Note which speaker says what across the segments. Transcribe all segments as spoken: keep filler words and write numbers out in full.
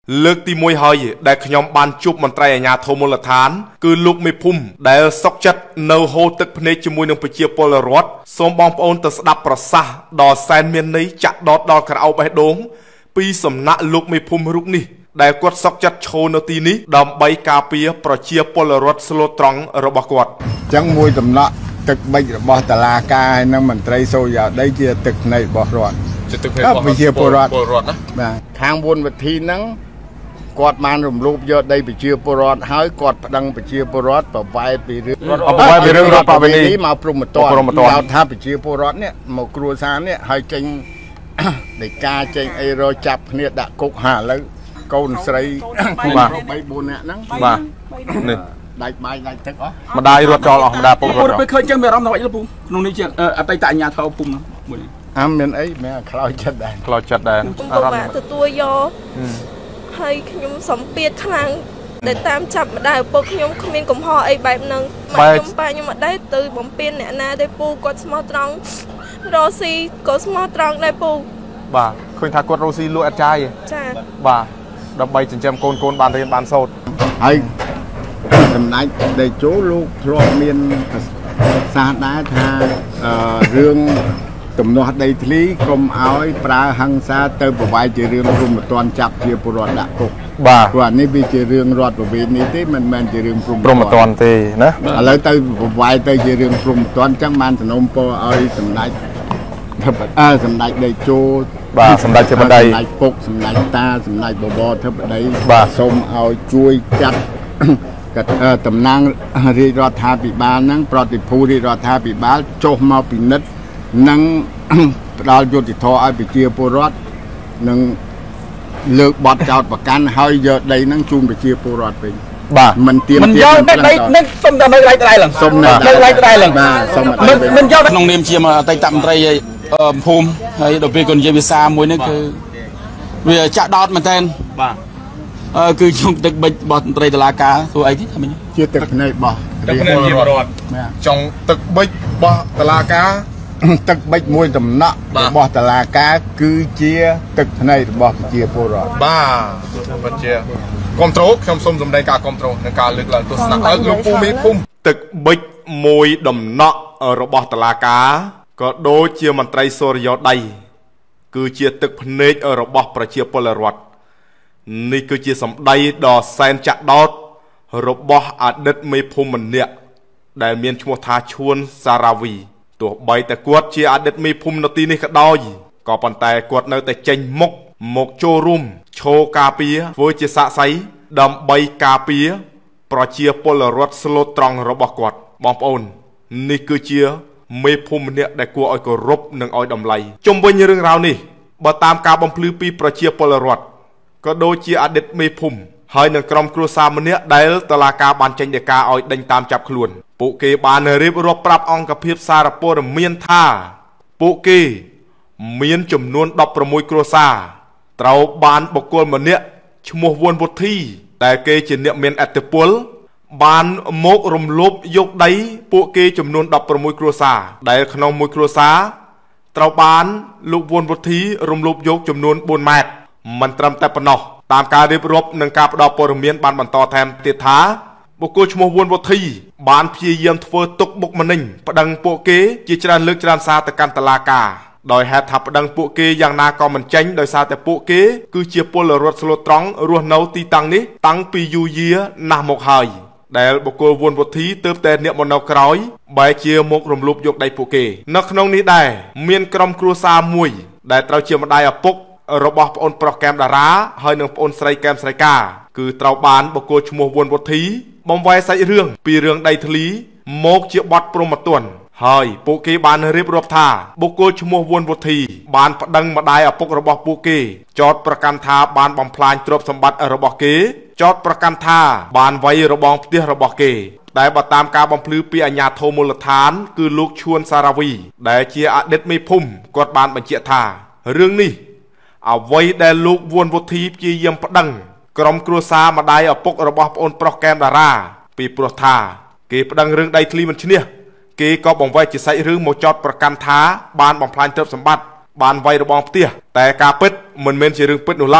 Speaker 1: លើកទីមួយហើយដែលខ្ញុំបានជួបមន្ត្រីអាជ្ញាធរមូលដ្ឋានគឺលោកមេភូមិដែលសុកចិត្តនៅហូរទឹកភ្នែកជាមួយនឹងប្រជាពលរដ្ឋសូមបងប្អូនទៅស្ដាប់ប្រសាសន៍ដ៏សែនមានន័យចាក់ដោតដល់ក្រអោបបេះដូងពីសំណាក់លោកមេភូមិរូបនេះដែលគាត់សុកចិត្តឈរនៅទីនេះដើម្បីការពារប្រជាពលរដ្ឋស្លូតត្រង់របស់គាត់
Speaker 2: អញ្ចឹងមួយដំណក់ទឹកបិចរបស់តឡាការហើយនិងមន្ត្រីសូយ៉ាដីជាទឹកភ្នែករបស់រដ្ឋ
Speaker 1: ជាទឹកភ្នែករបស់ប្រជាពលរដ្ឋណា
Speaker 2: បាទខាងវុនវិធីហ្នឹងគាត់បានរំលោភយកដីប្រជាពលរដ្ឋហើយគាត់ប្តឹងប្រជាពលរដ្ឋប្រវែកពីរឿង
Speaker 1: ប្រវែកពីរឿងរដ្ឋបវេនី
Speaker 2: មកព្រមត្តនហៅថាប្រជាពលរដ្ឋនេះមកគ្រួសារនេះហើយចេញដីកាចេញអីរចាប់គ្នាដាក់គុកហាឥឡូវកូនស្រី
Speaker 1: បាទ
Speaker 2: បីបួននាក់ហ្នឹង
Speaker 1: បាទនេះ
Speaker 2: ដាច់បាយដាច់ទឹកអស់
Speaker 1: ម្ដាយរត់ចោលអស់ម្ដាយពុករត់
Speaker 3: ពេលឃើញចឹងមានអារម្មណ៍ថាលោកពូក្នុងនេះជាអតីតអាជ្ញាធរភូមិមួយ
Speaker 2: អាមានអីមែនខ្លោចចិត្តដែរ
Speaker 1: ខ្លោចចិត្តដែរ
Speaker 4: អារម្មណ៍ទទួលយកហើយខ្ញុំសំពាធខ្លាំងដែលតាមចាប់ម្ដាយឪពុកខ្ញុំគ្មានកំហុសអីបែបហ្នឹងខ្ញុំប៉ាខ្ញុំអត់ដែរទៅបំពេញអ្នកណាទេពូគាត់ស្មោះត្រង់រស់ស៊ីក៏ស្មោះត្រង់ដែរពូ
Speaker 1: បាទឃើញថាគាត់រស់ស៊ីលក់អត់ចាយ
Speaker 4: ចា
Speaker 1: បាទដើម្បីចិញ្ចឹមកូនកូនបានរៀនបានសូត្រ
Speaker 2: ហើយសម្ដេចតេជោលោកធ្លាប់មានសារដែរថារឿងទំនាស់ដីធ្លីកុំឲ្យប្រើហិង្សាទៅប្រវាយជារឿងព្រំប្រទានចាប់ជាពលរដ្ឋដាក់គុក
Speaker 1: បាទ
Speaker 2: ព្រោះអានេះវាជារឿងរដ្ឋប្រវេណនេះទេមិនមែនជារឿងព្រំ
Speaker 1: ប្រទានទេណា
Speaker 2: ឥឡូវទៅប្រវាយទៅជារឿងព្រំប្រទានអញ្ចឹងបានសំណូមពរឲ្យសម្ដេចអើសម្ដេចតេជោ
Speaker 1: បាទសម្ដេចធិបតី
Speaker 2: សម្ដេចពុកសម្ដេចតាសម្ដេចបវរធិបតី
Speaker 1: បាទ
Speaker 2: សូមឲ្យជួយចាត់តំណាងរាជរដ្ឋាភិបាលហ្នឹងប្រតិភូរាជរដ្ឋាភិបាលចុះមកពិនិត្យនិងផ្ដល់យុត្តិធម៌ឲ្យប្រជាពលរដ្ឋនិងលើកបទចោទប្រកាន់ហើយយកដីហ្នឹងជូនប្រជាពលរដ្ឋវិញ
Speaker 1: បាទ
Speaker 2: មិនទៀម
Speaker 3: មិនយកដីនេះសុំតែនៅឡៃដៃឡើង
Speaker 2: សុំនៅ
Speaker 3: ឡៃដៃឡើង
Speaker 2: បាទសុំ
Speaker 3: មិនយកក្នុងនាមជាអតីតមន្ត្រីភូមិហើយដល់ពេលគាត់និយាយភាសាមួយនេះគឺវាចាក់ដោតមែនតើ
Speaker 1: បាទ
Speaker 3: អឺគឺជុំទឹកបិចរបស់មន្ត្រីតុលាការធ្វើអីទេថាមិញ
Speaker 2: ជាទឹកភ្នែករបស់
Speaker 1: ទឹកភ្នែកប្រជាពលរដ្ឋចង់ទឹកបិចរបស់តុលាការ
Speaker 2: ទឹកបិចមួយដំណក់របស់តុលាការគឺជាទឹកភ្នែករបស់ប្រជាពលរដ្ឋ
Speaker 1: បាទពិតជាគ្រប់ត្រូលខ្ញុំសូមសម្ដែងការគ្រប់ត្រូលនិងការលើកឡើងទស្សនៈឲ្យលោកពូមេភូមិទឹកបិចមួយដំណក់របស់តុលាការក៏ដូចជាមន្ត្រីសូរិយោដីគឺជាទឹកភ្នែករបស់ប្រជាពលរដ្ឋនេះគឺជាសម្ដីដ៏សែនចាក់ដោតរបស់អតីតមេភូមិម្នាក់ដែលមានឈ្មោះថាឈួនសារ៉ាវីទោះបីតែគាត់ជាអតីតមេភូមិនៅទីនេះក៏ដោយក៏ប៉ុន្តែគាត់នៅតែចេញមុខមកចូលរួមឈរការពារធ្វើជាសាក្សីដើម្បីការពារប្រជាពលរដ្ឋស្លូតត្រង់របស់គាត់បងប្អូននេះគឺជាមេភូមិម្នាក់ដែលគួរឲ្យគោរពនិងឲ្យតម្លៃជុំវិញរឿងរ៉ាវនេះបើតាមការបំភ្លឺពីប្រជាពលរដ្ឋក៏ដូចជាអតីតមេភូមិហើយនឹងក្រុមគ្រួសារម្នាក់ដែលតុលាការបានចេញដីកាឲ្យដេញតាមចាប់ខ្លួនពួកគេបានរៀបរាប់ប្រាប់អង្គភាពសារព័ត៌មានថាពួកគេមានចំនួនដប់ប្រាំមួយគ្រួសារត្រូវបានបុគ្គលម្នាក់ឈ្មោះវុនវុធីដែលគេជាអ្នកមានឥទ្ធិពលបានមករំលោភយកដីពួកគេចំនួនដប់ប្រាំមួយគ្រួសារដែលក្នុងមួយគ្រួសារត្រូវបានលោកវុនវុធីរំលោភយកចំនួនបួនម៉ែត្រមិនត្រឹមតែប៉ុណ្ណោះតាមការរៀបរាប់និងការផ្ដល់ព័ត៌មានបានបន្តថែមទៀតថាបុគ្គលឈ្មោះវុនវុធីបានព្យាយាមធ្វើទុកបុកម្នេញប្តឹងពួកគេជាច្រើនលើកច្រើនសារទៅកាន់តុលាការដោយហេតុថាប្តឹងពួកគេយ៉ាងណាក៏មិនចេញដោយសារតែពួកគេគឺជាពលរដ្ឋស្លូតត្រង់រស់នៅទីតាំងនេះតាំងពីយូរយារណាស់មកហើយដែលបុគ្គលវុនវុធីទើបតែអ្នកមកនៅក្រោយបែរជាមករំលោភយកដីពួកគេនៅក្នុងនេះដែរមានក្រុមគ្រួសារមួយដែលត្រូវជាម្ដាយឪពុករបស់ប្អូនប្រុសកែមតារាហើយនិងប្អូនស្រីកែមស្រីកាគឺត្រូវបានបុគ្គលឈ្មោះវុនវុធីបំវែសាច់រឿងពីរឿងដីធ្លីមកជាបទព្រហ្មទណ្ឌហើយពួកគេបានរៀបរាប់ថាបុគ្គលឈ្មោះវុនវុធីបានប្តឹងម្ដាយឪពុករបស់ពួកគេចោទប្រកាន់ថាបានបំផ្លាញទ្រព្យសម្បត្តិរបស់គេចោទប្រកាន់ថាបានវាយរបងផ្ទះរបស់គេតែបើតាមការបំភ្លឺពីអាជ្ញាធរមូលដ្ឋានគឺលោកឈួនសារ៉ាវីដែលជាអតីតមេភូមិគាត់បានបញ្ជាក់ថារឿងនេះអ្វីដែលលោកវុនវុធីព្យាយាមប្តឹងក្រុមគ្រួសារម្ដាយឪពុករបស់ប្អូនប្រុសកែមតារាពីព្រោះថាគេប្តឹងរឿងដីធ្លីមិនឈ្នះគេក៏បង្វែរជាសាច់រឿងមកចោទប្រកាន់ថាបានបំផ្លាញទ្រព្យសម្បត្តិបានវាយរបងផ្ទះតែការពិតមិនមែនជារឿងពិតនោះឡើយ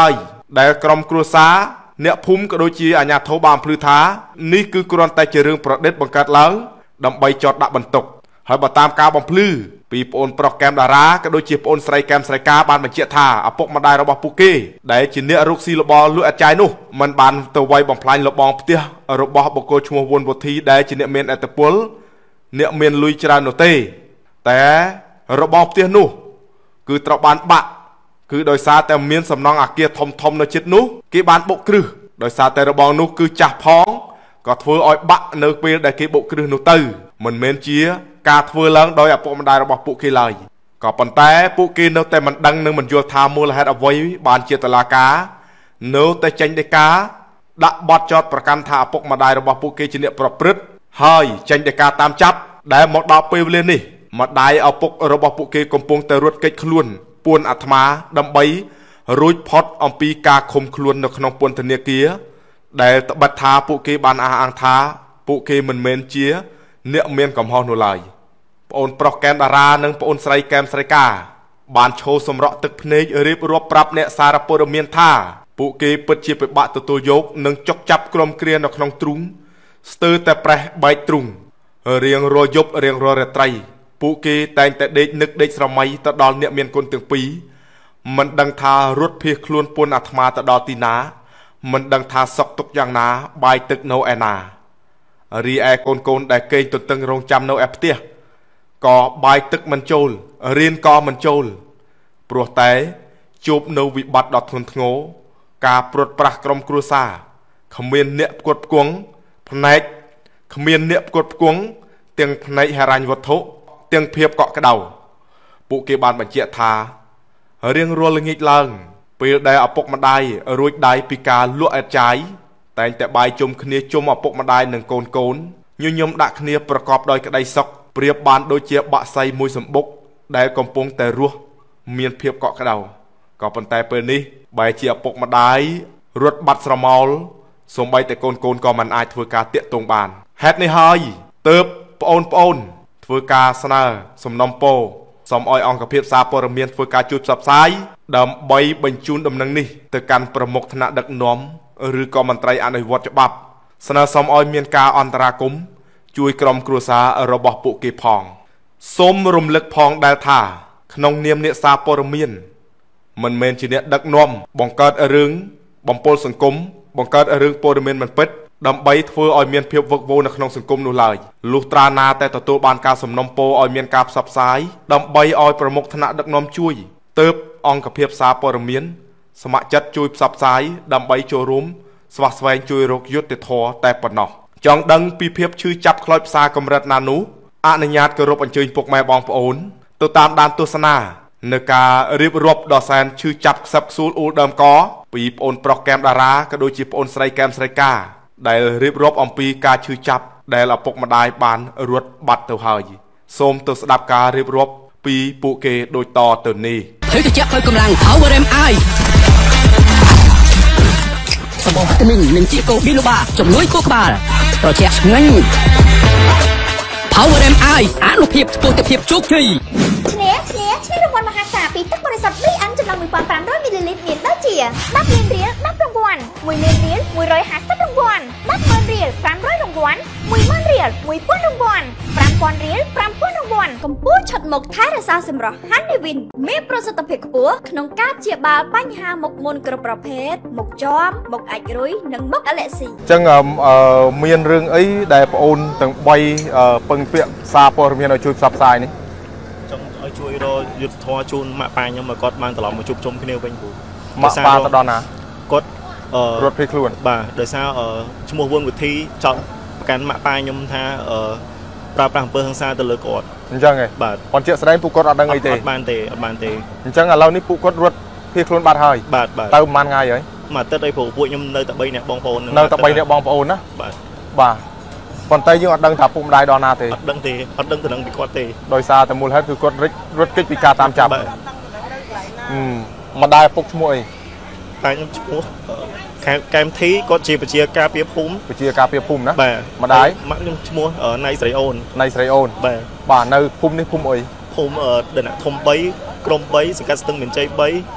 Speaker 1: ដែលក្រុមគ្រួសារអ្នកភូមិក៏ដូចជាអាជ្ញាធរបានភ្លឺថានេះគឺគ្រាន់តែជារឿងប្រឌិតបង្កើតឡើងដើម្បីចោទដាក់បន្ទុកហើយបើតាមការបំភ្លឺពីប្អូនប្រុសកែមតារាក៏ដូចជាប្អូនស្រីកែមស្រីការបានបញ្ជាក់ថាឪពុកម្ដាយរបស់ពួកគេដែលជាអ្នករកស៊ីលបលលួចអត់ចាយនោះមិនបានទៅវាយបំផ្លាញលបងផ្ទះរបស់បុគ្គលឈ្មោះវុនវុធីដែលជាអ្នកមានឥទ្ធិពលអ្នកមានលុយច្រើននោះទេតែរបងផ្ទះនោះគឺត្រូវបានបាក់គឺដោយសារតែមានសំណង់អាគារធំធំនៅជិតនោះគេបានបុកគ្រឹះដោយសារតែរបងនោះគឺចាស់ផងក៏ធ្វើឲ្យបាក់នៅពេលដែលគេបុកគ្រឹះនោះទៅមិនមែនជាការធ្វើឡើងដោយឪពុកម្ដាយរបស់ពួកគេឡើយក៏ប៉ុន្តែពួកគេនៅតែមិនដឹងនិងមិនយល់ថាមូលហេតុអ្វីបានជាតុលាការនៅតែចេញដីកាដាក់បទចោទប្រកាន់ថាឪពុកម្ដាយរបស់ពួកគេជាអ្នកប្រព្រឹត្តហើយចេញដីកាតាមចាប់ដែលមកដល់ពេលវេលានេះម្ដាយឪពុករបស់ពួកគេកំពុងតែរត់គេចខ្លួនពួនអាត្មាដើម្បីរួចផុតអំពីការឃុំខ្លួននៅក្នុងពន្ធនាគារដែលត្បិតថាពួកគេបានអះអាងថាពួកគេមិនមែនជាអ្នកមានកំហុសនោះឡើយប្អូនប្រុសកែមតារានិងប្អូនស្រីកែមស្រីកាបានឈោសម្រក់ទឹកភ្នែករៀបរាប់ប្រាប់អ្នកសារព័ត៌មានថាពួកគេពិតជាពិបាកទទួលយកនិងចុកចាប់ក្រុមគ្រានៅក្នុងទ្រូងស្ទើរតែប្រេះបែកទ្រូងរៀងរាល់យប់រៀងរាល់រាត្រីពួកគេតែងតែដេកនឹកដេកស្រមៃទៅដល់អ្នកមានគុណទាំងពីរមិនដឹងថារត់ភៀសខ្លួនពួនអាត្មាទៅដល់ទីណាមិនដឹងថាសក់ទុកយ៉ាងណាបាយទឹកនៅឯណារីឯកូនកូនដែលគេងទន្ទឹងរង់ចាំនៅឯផ្ទះក៏បាយទឹកមិនចូលរៀនក៏មិនចូលព្រោះតែជួបនៅវិបត្តិដ៏ធ្ងន់ធ្ងរការព្រួតប្រាសក្រុមគ្រួសារគ្មានអ្នកផ្គត់ផ្គង់ផ្នែកគ្មានអ្នកផ្គត់ផ្គង់ទាំងផ្នែកហិរញ្ញវត្ថុទាំងភាពកក់ក្ដៅពួកគេបានបញ្ជាក់ថារៀងរាល់ល្ងាចឡើងពេលដែលឪពុកម្ដាយរួចដៃពីការលក់អេតចាយតែងតែបាយជុំគ្នាជុំឪពុកម្ដាយនិងកូនកូនញញឹមដាក់គ្នាប្រកបដោយក្តីសុខប្រៀបបានដូចជាបាក់សៃមួយសម្បុកដែលកំពុងតែរស់មានភាពកក់ក្ដៅក៏ប៉ុន្តែពេលនេះបែរជាឪពុកម្ដាយរត់បាត់ស្រមោលសូម្បីតែកូនកូនក៏មិនអាចធ្វើការតាក់ទងបានហេតុនេះហើយទើបប្អូនប្អូនធ្វើការស្នើសំណុំពរសូមឲ្យអង្គភាពសារព័ត៌មានធ្វើការជួយផ្សព្វផ្សាយដើម្បីបញ្ជូនដំណឹងនេះទៅកាន់ប្រមុខថ្នាក់ដឹកនាំឬក៏មន្ត្រីអនុវត្តច្បាប់ស្នើសុំឲ្យមានការអន្តរាគមន៍ជួយក្រុមគ្រួសាររបស់ពួកគេផងសូមរំលឹកផងដែលថាក្នុងនាមអ្នកសារព័ត៌មានមិនមែនជាអ្នកដឹកនាំបង្កើតរឿងបំពុលសង្គមបង្កើតរឿងព័ត៌មានមិនពិតដើម្បីធ្វើឲ្យមានភាពវឹកវរនៅក្នុងសង្គមនោះឡើយលុះត្រាណាតែទទួលបានការសំណូមពរឲ្យមានការផ្សព្វផ្សាយដើម្បីឲ្យប្រមុខថ្នាក់ដឹកនាំជួយទើបអង្គភាពសារព័ត៌មានស្ម័គ្រចិត្តជួយផ្សព្វផ្សាយដើម្បីចូលរួមស្វាស្វែងជួយរកយុត្តិធម៌តែប៉ុណ្ណោះចង់ដឹងពីភាពឈឺចាប់ខ្លោចផ្សាកម្រិតណានោះអនុញ្ញាតគោរពអញ្ជើញពុកម៉ែបងប្អូនទៅតាមដានទស្សនានៅការរៀបរាប់ដ៏សែនឈឺចាប់ខ្សឹបខ្សួលអ៊ូលដើមកពីប្អូនប្រុសកែមតារាក៏ដូចជាប្អូនស្រីកែមស្រីកាដែលរៀបរាប់អំពីការឈឺចាប់ដែលឪពុកម្ដាយបានរត់បាត់ទៅហើយសូមទៅស្ដាប់ការរៀបរាប់ពីពួកគេដូចតទៅនេះ
Speaker 5: ហើយទៅជាឲ្យកម្លាំង Power เอ็ม ไอ សម្បូរវីតាមីននិងជីកូប៊ីឡូបាជំនួយខួរក្បាលត្រជាក់ឆ្ងាញ់ Power เอ็ม ไอ អនុភាពស្ពតភាពជោគជ័យ
Speaker 6: គ្នាគ្នាឈ្នះរង្វាន់មហាសាលពីទឹកបរិសុទ្ធ ប៊ី អឹម ចំនួន một nghìn năm trămមីលីលីត្រ មានដូចជាដប់លានរៀលដប់រង្វាន់ មួយលានរៀលមួយរយห้าสิบរង្វាន់ដប់ម៉ឺនរៀលប្រាំរយរង្វាន់មួយម៉ឺនរៀលមួយពាន់រង្វាន់ប្រាំពាន់រៀលប្រាំពាន់រង្វាន់កម្ពុជាឆិតមុខថែរក្សាសម្រស់ Honeyvin មានប្រសិទ្ធភាពខ្ពស់ក្នុងការព្យាបាលបញ្ហាមុខមុនគ្រប់ប្រភេទមុខជាំមុខអាចរុយនិងមុខអាឡែស៊ី
Speaker 1: អញ្ចឹងមានរឿងអីដែលបងអូនទាំងបីពឹងពាក់សារព័ត៌មានឲ្យជួយផ្សព្វផ្សាយនេះ
Speaker 7: ចង់ឲ្យជួយរកយុទ្ធធម៌ជូនម៉ាក់ប៉ាខ្ញុំឲ្យគាត់បានត្រឡប់មកជួបជុំគ្នាវិញពូ
Speaker 1: ម៉ាក់ប៉ាទៅដល់ណា
Speaker 7: គាត់
Speaker 1: រត់ភៀសខ្លួន
Speaker 7: បាទដោយសារឈ្មោះវុនវិធីចោតប្រកាន់ម៉ាក់ប៉ាខ្ញុំថាប្រើប្រាស់អំពើហិង្សាទៅលើគាត់
Speaker 1: អញ្ចឹងហ៎
Speaker 7: បាទ
Speaker 1: ប៉ុន្តែជាក់ស្ដែងពួកគាត់អត់ដឹងអីទេ
Speaker 7: អត់បានទេអត់បានទេ
Speaker 1: អញ្ចឹងឥឡូវនេះពួកគាត់រត់ភៀសខ្លួនបាត់ហើយ
Speaker 7: បាទបាទ
Speaker 1: ទៅប្រហែលថ្ងៃហើយ
Speaker 7: មួយអាទិត្យអីព្រោះពួកខ្ញុំនៅតែបីនាក់បងប្អូន
Speaker 1: នៅតែបីនាក់បងប្អូនណា
Speaker 7: បាទ
Speaker 1: បាទប៉ុន្តែយើងអត់ដឹងថាពុកម្ដាយដល់ណាទេ
Speaker 7: អត់ដឹងទេអត់ដឹងទៅនឹងពីគាត់ទេ
Speaker 1: ដោយសារតែមូលហេតុគឺគាត់រត់គេចពីការតាមចាប់អឺម្ដាយពុកឈ្មោះអី
Speaker 7: តែខ្ញុំឈ្មោះកែមធីគាត់ជាប្រជាការពារភូមិ
Speaker 1: ប្រជាការពារភូមិណា
Speaker 7: បាទ
Speaker 1: ម្ដាយ
Speaker 7: ម៉ាក់ខ្ញុំឈ្មោះណៃស្រីអូន
Speaker 1: ណៃស្រីអូន
Speaker 7: បាទ
Speaker 1: បាទនៅភូមិនេះភូមិអី
Speaker 7: ភូមិដណ្ដធំបីក្រុមបីសង្កាត់ស្ទឹងមានជ័យបីខ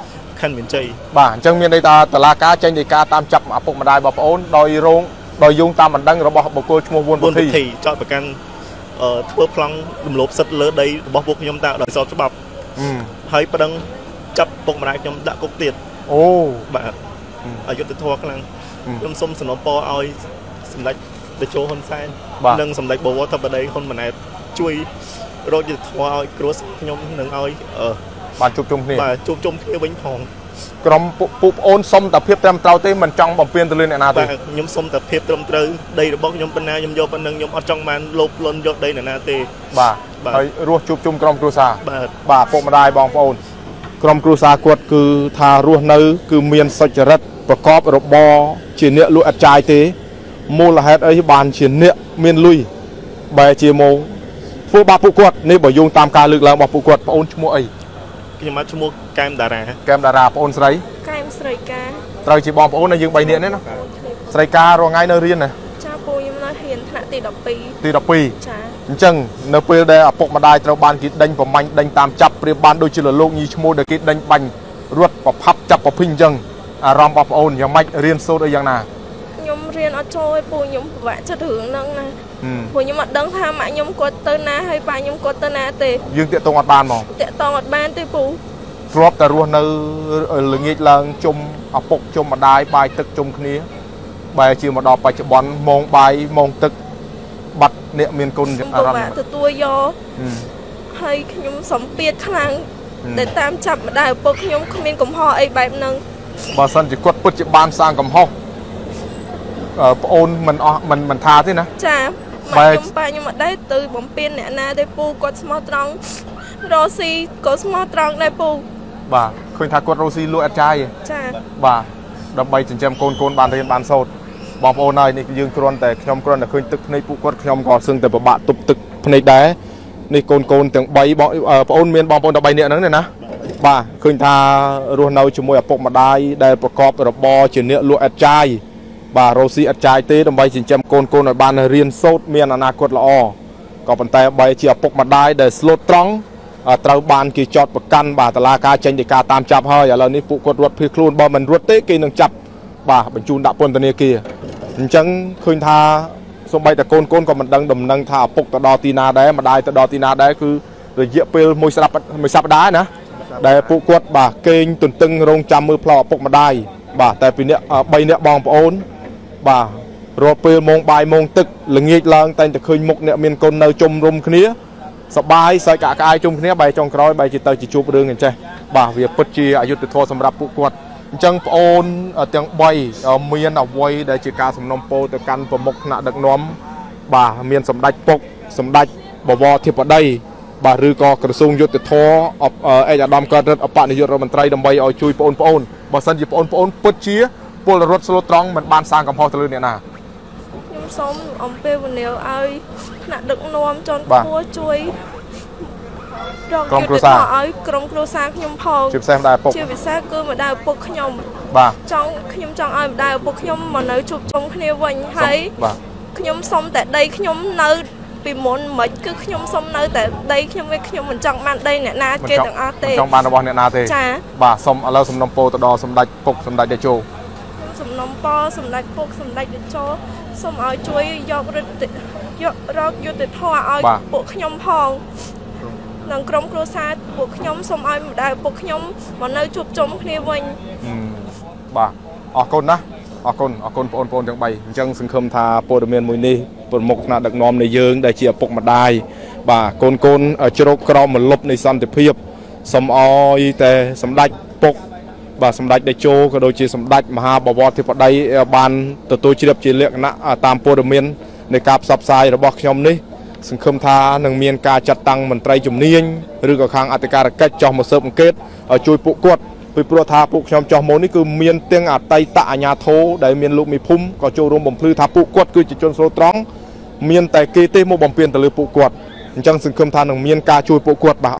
Speaker 7: ខណ្ឌមានជ័យ
Speaker 1: បាទអញ្ចឹងមានន័យថាតឡាការចេញដីកាតាមចាប់ឪពុកម្ដាយបងប្អូនដោយរងដោយយោងតាមបណ្ដឹងរបស់បុគ្គលឈ្មោះវុនពុទ្ធី
Speaker 7: ចោតប្រកាន់ធ្វើប្លង់រំលោភសិទ្ធិលើដីរបស់ពួកខ្ញុំតាមដោយស្របច្បាប់ហើយប្តឹងចាប់ពុកម្ដាយខ្ញុំដាក់គុកទៀត
Speaker 1: អូ
Speaker 7: បាទអយុធធម៌ខ្លាំងខ្ញុំសូមសំណពរឲ្យសម្ដេចតេជោហ៊ុនសែននិងសម្ដេចបវរធិបតីហ៊ុនម៉ាណែតជួយរកយុទ្ធធម៌ឲ្យគ្រួសារខ្ញុំនឹងឲ្យ
Speaker 1: បានជួបជុំគ្នា
Speaker 7: បាទជួបជុំគ្នាវិញផង
Speaker 1: ក្រុមពួកប្អូនសុំតែភាពត្រឹមត្រូវទេមិនចង់បំពេញទៅលើអ្នកណាទេ
Speaker 7: ខ្ញុំសុំតែភាពត្រឹមត្រូវដីរបស់ខ្ញុំប៉ុណ្ណាខ្ញុំយកប៉ុណ្ណឹងខ្ញុំអត់ចង់បានលោភលន់យកដីអ្នកណាទេ
Speaker 1: បាទហើយរស់ជួបជុំក្រុមគ្រួសារ
Speaker 7: បាទ
Speaker 1: បាទពុកម្ដាយបងប្អូនក្រុមគ្រួសារគាត់គឺថារស់នៅគឺមានសុចរិតប្រកបរបរជាអ្នកលក់អត់ចាយទេមូលហេតុអីបានជាអ្នកមានលុយបែរជាមកធ្វើបាបពួកគាត់នេះបើយោងតាមការលើកឡើងរបស់ពួកគាត់ប្អូនឈ្មោះអី
Speaker 7: ខ្ញុំមកឈ្មោះកែមតារា
Speaker 1: កែមតារាប្អូនស្រី
Speaker 4: កែមស្រីកា
Speaker 1: ត្រូវជាបងប្អូនយើងបីនាក់នេះណាស្រីការរងថ្ងៃនៅរៀនណា
Speaker 4: ចាពូខ្ញុំនៅរៀនថ្នាក់ទីដប់ពីរ
Speaker 1: ទីដប់ពីរ
Speaker 4: ចា
Speaker 1: អញ្ចឹងនៅពេលដែលឪពុកម្ដាយត្រូវបានគេដេញប្រមាញ់ដេញតាមចាប់ព្រាបបានដូចជាលោកញីឈ្មោះដែលគេដេញបាញ់រត់ប្រផាប់ចាប់ប្រភិញអញ្ចឹងអារម្មណ៍បងប្អូនយ៉ាងម៉េចរៀនសូត្រអីយ៉ាងណា
Speaker 4: ខ្ញុំរៀនអត់ចូលឯពូខ្ញុំពិបាកចិត្តរឿងហ្នឹងណាព្រោះខ្ញុំអត់ដឹងថាម៉ាក់ខ្ញុំគាត់ទៅណាហើយប៉ាខ្ញុំគាត់ទៅណាទេ
Speaker 1: យើងតាក់ទងអត់បានហ្មង
Speaker 4: តាក់ទងអត់បានទេពូ
Speaker 1: ធ្លាប់តែរស់នៅល្ងាចឡើងជុំឪពុកជុំម្ដាយបាយទឹកជុំគ្នាបែរជាមកដល់បច្ចុប្បន្នម៉ោងបាយម៉ោងទឹកបាត់អ្នកមានគុណ
Speaker 4: អារម្មណ៍ទទួលយកហើយខ្ញុំសំពាធខ្លាំងដែលតាមចាប់ម្ដាយឪពុកខ្ញុំគ្មានកំហុសអីបែបហ្នឹង
Speaker 1: បើសិនជាគាត់ពិតជាបានសាងកំហុសប្អូនមិនអស់មិនមិនថាទេណា
Speaker 4: ចាម៉ែខ្ញុំប៉ាខ្ញុំអត់ដែរទៅបំពេញអ្នកណាទេពូគាត់ស្មោះត្រង់រស់ស៊ីក៏ស្មោះត្រង់ដែរពូ
Speaker 1: បាទឃើញថាគាត់រស់ស៊ីលក់អត់ចាយ
Speaker 4: ចា
Speaker 1: បាទដើម្បីចិញ្ចឹមកូនកូនបានរៀនបានសូត្របងប្អូនហើយនេះយើងគ្រាន់តែខ្ញុំគ្រាន់តែឃើញទឹកភ្នែកពួកគាត់ខ្ញុំក៏សឹងតែពិបាកទប់ទឹកភ្នែកដែរនេះកូនកូនទាំងបីបងប្អូនមានបងប្អូនតែបីនាក់ហ្នឹងទេណាបាទឃើញថារស់នៅជាមួយឪពុកម្ដាយដែលប្រកបរបរជាអ្នកលក់អត់ចាយបាទរស់ស៊ីអត់ចាយទេដើម្បីចិញ្ចឹមកូនកូនឲ្យបានរៀនសូត្រមានអនាគតល្អក៏ប៉ុន្តែបីជាឪពុកម្ដាយដែលស្លូតត្រង់ត្រូវបានគេចោទប្រកាន់បាទតុលាការចេញដីកាតាមចាប់ហើយឥឡូវនេះពួកគាត់រត់ភៀសខ្លួនបើមិនរត់ទេគេនឹងចាប់បាទបញ្ជូនដាក់ពន្ធនាគារអញ្ចឹងឃើញថាសូម្បីតែកូនកូនក៏មិនដឹងដំណឹងថាឪពុកទៅដល់ទីណាដែរម្ដាយទៅដល់ទីណាដែរគឺរយៈពេលមួយស្រាប់មួយសប្តាហ៍ណាដែលពួកគាត់បាទកេងទន្ទឹងរង់ចាំមើលផ្លូវឪពុកម្ដាយបាទតែពីអ្នកបីអ្នកបងប្អូនបាទរាល់ពេលម៉ោងបាយម៉ោងទឹកល្ងាចឡើងតែងតែឃើញមុខអ្នកមានកូននៅជុំរុំគ្នាសបាយសើចកាក់ក្អាយជុំគ្នាបែរចុងក្រោយបែរជាទៅជាជួបរឿងអញ្ចេះបាទវាពិតជាអយុត្តិធម៌សម្រាប់ពួកគាត់អញ្ចឹងប្អូនទាំងបីមានអវ័យដែលជាការសំណូមពរទៅកាន់ប្រមុខថ្នាក់ដឹកនាំបាទមានសម្ដេចពុកសម្ដេចបវរធិបតីបាទឬក៏ក្រសួងយុទ្ធភ័ពឯកឧត្តមកើតរិទ្ធអបនាយករដ្ឋមន្ត្រីដើម្បីឲ្យជួយបងប្អូនបើសិនជាបងប្អូនពិតជាពលរដ្ឋស្លូតត្រង់មិនបានសាងកំហុសទៅលើអ្នកណា
Speaker 4: ខ្ញុំសូមអំពាវនាវឲ្យថ្នាក់ដឹកនាំជាន់ខ្ពស់ជួយរកយុទ្ធសាស្ត្រឲ្យក្រុមគ្រួសារខ្ញុំផង
Speaker 1: ជាពិសេសម្ដាយឪពុក
Speaker 4: ជាពិសេសគឺម្ដាយឪពុកខ្ញុំ
Speaker 1: បាទ
Speaker 4: ចង់ខ្ញុំចង់ឲ្យម្ដាយឪពុកខ្ញុំមកនៅជួបជុំគ្នាវិញហើយខ្ញុំសុំតែដីខ្ញុំនៅពីមុនមិនគឺខ្ញុំសុំនៅតែដីខ្ញុំវិញខ្ញុំមិនចង់បានដីអ្នកណាគេទាំងអស់ទេ
Speaker 1: មិនចង់បានរបស់អ្នកណាទេ
Speaker 4: ចា
Speaker 1: បាទសុំឥឡូវសំណុំពរទៅដល់សម្ដេចពុកសម្ដេចតេជោ
Speaker 4: ខ្ញុំសំណុំពរសម្ដេចពុកសម្ដេចតេជោសូមឲ្យជួយយករឹតយករកយុទ្ធធម៌ឲ្យពួកខ្ញុំផងនិងក្រុមគ្រួសារពួកខ្ញុំសូមឲ្យម្ដាយពួកខ្ញុំមកនៅជួបជុំគ្នាវិញ
Speaker 1: បាទអរគុណណាអរគុណអរគុណបងប្អូនទាំងបីអញ្ចឹងសង្ឃឹមថាព័ត៌មានមួយនេះប្រមុខថ្នាក់ដឹកនាំនៃយើងដែលជាឪពុកម្ដាយបាទកូនកូនជ្រោកក្រោមមលប់នៃសន្តិភាពសូមឲ្យតែសម្ដេចពុកបាទសម្ដេចតេជោក៏ដូចជាសម្ដេចមហាបវរធិបតីបានទទួលជ្រាបជាលក្ខណៈតាមព័ត៌មាននៃការផ្សព្វផ្សាយរបស់ខ្ញុំនេះសង្ឃឹមថានឹងមានការចាត់តាំងមន្ត្រីជំនាញឬក៏ខាងអធិការកិច្ចចោះមកស៊ើបអង្កេតឲ្យជួយពួកគាត់ពីព្រោះថាពួកខ្ញុំចោះមកនេះគឺមានទាំងអតីតអាជ្ញាធរដែលមានលោកមេភូមិក៏ចូលរួមបំភ្លឺថាពួកគាត់គឺជាជនស្លូតត្រង់មានតែគេទេមកបំពេញទៅលើពួកគាត់អញ្ចឹងសង្ឃឹមថានឹងមានការជួយពួកគាត់បាទ